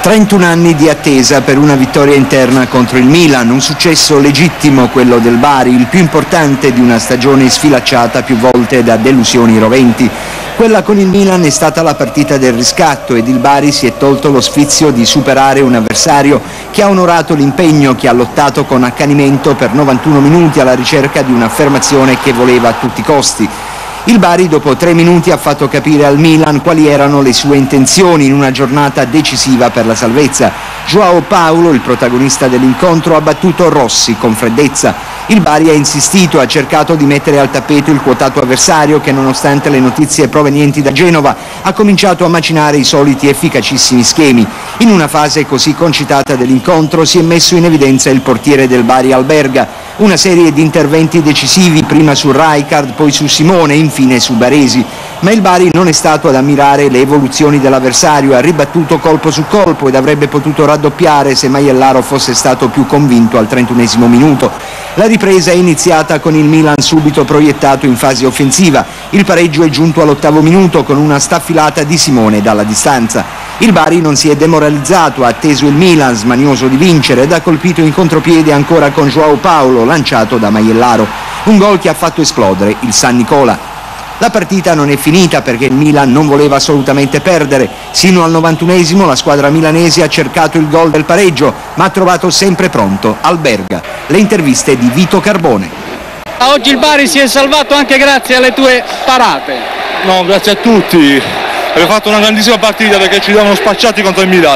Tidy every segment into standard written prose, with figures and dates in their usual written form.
31 anni di attesa per una vittoria interna contro il Milan, un successo legittimo quello del Bari, il più importante di una stagione sfilacciata più volte da delusioni roventi. Quella con il Milan è stata la partita del riscatto ed il Bari si è tolto lo sfizio di superare un avversario che ha onorato l'impegno, che ha lottato con accanimento per 91 minuti alla ricerca di un'affermazione che voleva a tutti i costi. Il Bari dopo 3 minuti ha fatto capire al Milan quali erano le sue intenzioni in una giornata decisiva per la salvezza. João Paulo, il protagonista dell'incontro, ha battuto Rossi con freddezza. Il Bari ha insistito, ha cercato di mettere al tappeto il quotato avversario che, nonostante le notizie provenienti da Genova, ha cominciato a macinare i soliti efficacissimi schemi. In una fase così concitata dell'incontro si è messo in evidenza il portiere del Bari Alberga. Una serie di interventi decisivi, prima su Rijkaard, poi su Simone e infine su Baresi. Ma il Bari non è stato ad ammirare le evoluzioni dell'avversario, ha ribattuto colpo su colpo ed avrebbe potuto raddoppiare se Maiellaro fosse stato più convinto al 31esimo minuto. La ripresa è iniziata con il Milan subito proiettato in fase offensiva. Il pareggio è giunto all'8° minuto con una staffilata di Simone dalla distanza. Il Bari non si è demoralizzato, ha atteso il Milan, smanioso di vincere, ed ha colpito in contropiede ancora con João Paulo, lanciato da Maiellaro. Un gol che ha fatto esplodere il San Nicola. La partita non è finita perché il Milan non voleva assolutamente perdere. Sino al 91esimo la squadra milanese ha cercato il gol del pareggio, ma ha trovato sempre pronto Alberga. Le interviste di Vito Carbone. Oggi il Bari si è salvato anche grazie alle tue parate. No, grazie a tutti. Abbiamo fatto una grandissima partita perché ci davano spacciati contro il Milan.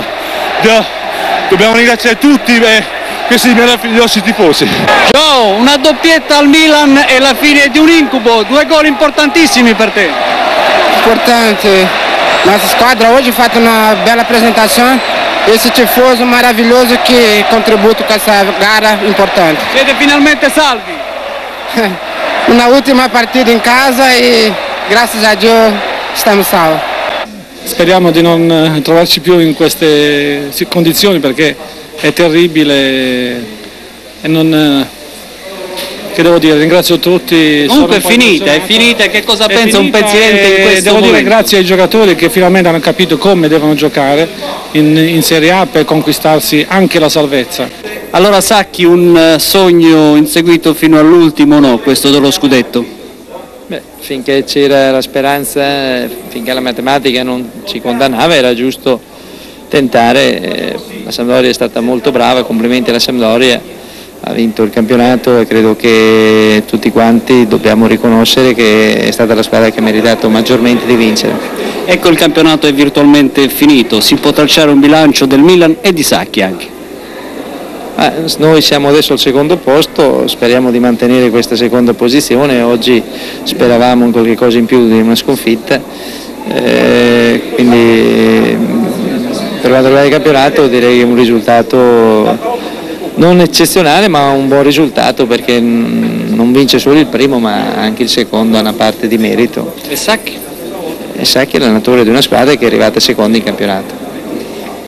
Dobbiamo ringraziare tutti questi meravigliosi tifosi. Joe, una doppietta al Milan e la fine di un incubo, 2 gol importantissimi per te. Importante, nossa squadra oggi ha fatto una bella presentazione, esse tifoso maravilhoso che contributo con questa gara importante. Siete finalmente salvi? Una ultima partita in casa e grazie a Dio stiamo salvi. Speriamo di non trovarci più in queste condizioni perché è terribile e non... che devo dire, ringrazio tutti. Comunque è finita, che cosa pensa un pezzente in questo devo momento? Dire grazie ai giocatori che finalmente hanno capito come devono giocare in Serie A per conquistarsi anche la salvezza. Allora Sacchi, un sogno inseguito fino all'ultimo, no, questo dello scudetto? Beh, finché c'era la speranza, finché la matematica non ci condannava, era giusto tentare. La Sampdoria è stata molto brava, complimenti alla Sampdoria, ha vinto il campionato e credo che tutti quanti dobbiamo riconoscere che è stata la squadra che ha meritato maggiormente di vincere. Ecco, il campionato è virtualmente finito, si può tracciare un bilancio del Milan e di Sacchi anche. Noi siamo adesso al 2° posto, speriamo di mantenere questa seconda posizione, oggi speravamo in qualche cosa in più di una sconfitta, quindi per quanto riguarda il campionato direi che è un risultato non eccezionale ma un buon risultato perché non vince solo il primo ma anche il secondo ha una parte di merito. E Sacchi? E Sacchi è l'allenatore di una squadra che è arrivata seconda in campionato.